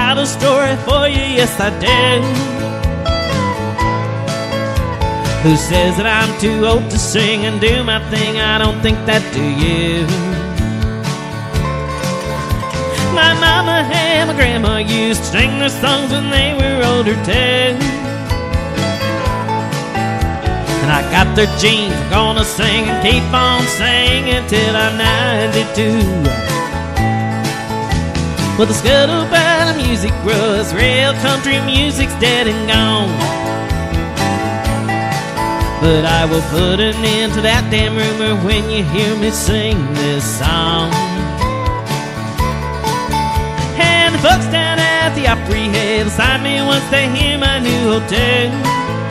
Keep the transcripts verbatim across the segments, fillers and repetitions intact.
got a story for you, yes I do. Who says that I'm too old to sing and do my thing? I don't think that do you. My mama and my grandma used to sing their songs when they were older too. And I got their genes, I'm gonna sing and keep on singing till I'm ninety-two. Well, the scuttlebutt of music grows, real country music's dead and gone. But I will put an end to that damn rumor when you hear me sing this song. And the folks down at the Opry will sign me once they hear my new old tune.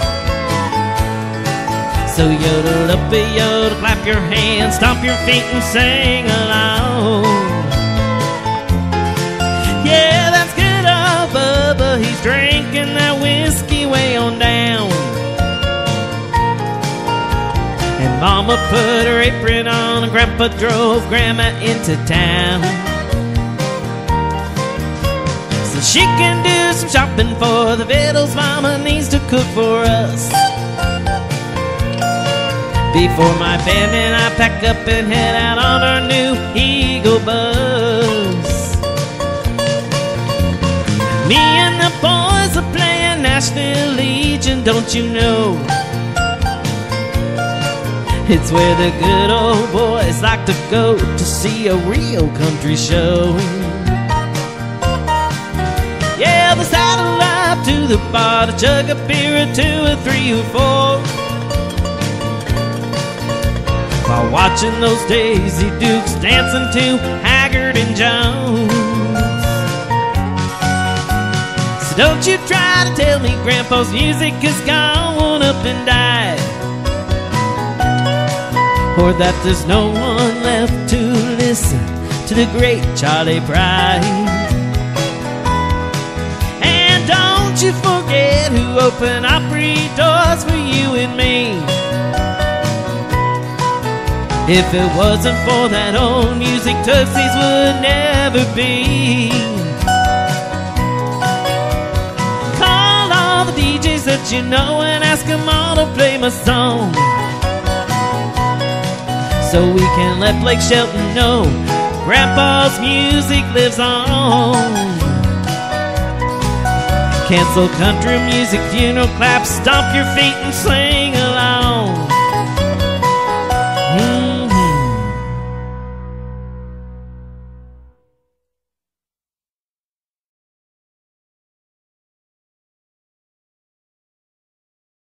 So yodel up a yodel, clap your hands, stomp your feet and sing along. Yeah, that's good old Bubba, he's drinking that whiskey way on down. And Mama put her apron on and Grandpa drove Grandma into town, so she can do some shopping for the victuals Mama needs to cook for us. Before my band and I pack up and head out on our new Eagle bus. Me and the boys are playing Nashville Legion, don't you know? It's where the good old boys like to go to see a real country show. Yeah, they saddle up to the bar to chug a beer or two or three or four, while watching those Daisy Dukes dancing to Haggard and Jones. So don't you try to tell me Grandpa's music has gone up and died, or that there's no one left to listen to the great Charlie Pride. And don't you forget who opened Opry doors for you and me. If it wasn't for that old music, Tootsie's would never be. Call all the D Js that you know and ask them all to play my song, so we can let Blake Shelton know Grandpa's music lives on. Cancel country music, funeral claps, stomp your feet and sing